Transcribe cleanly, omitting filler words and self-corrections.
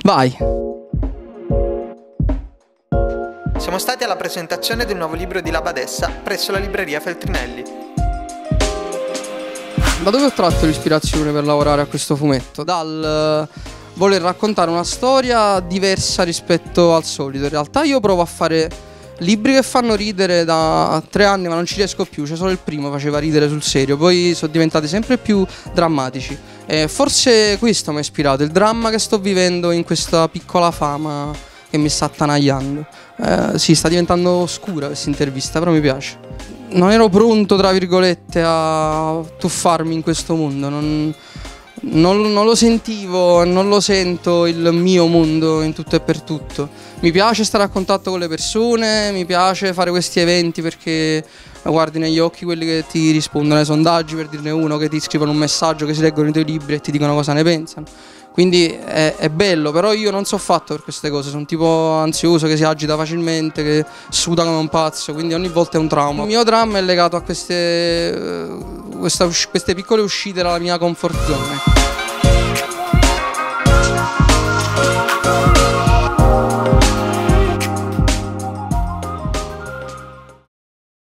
Vai. Siamo stati alla presentazione del nuovo libro di La Badessa presso la libreria Feltrinelli. Da dove ho tratto l'ispirazione per lavorare a questo fumetto? Dal voler raccontare una storia diversa rispetto al solito. In realtà io provo a fare libri che fanno ridere da 3 anni, ma non ci riesco più. Cioè solo il primo faceva ridere sul serio, poi sono diventati sempre più drammatici. E forse questo mi ha ispirato, il dramma che sto vivendo in questa piccola fama che mi sta attanagliando. Sì, sta diventando scura questa intervista, però mi piace. Non ero pronto, tra virgolette, a tuffarmi in questo mondo. Non lo sentivo, non lo sento il mio mondo in tutto e per tutto. Mi piace stare a contatto con le persone, mi piace fare questi eventi perché guardi negli occhi quelli che ti rispondono ai sondaggi, per dirne uno, che ti scrivono un messaggio, che si leggono i tuoi libri e ti dicono cosa ne pensano. Quindi è bello, però io non so fatto per queste cose, sono tipo ansioso che si agita facilmente, che suda come un pazzo, quindi ogni volta è un trauma. Il mio dramma è legato a queste piccole uscite dalla mia comfort zone.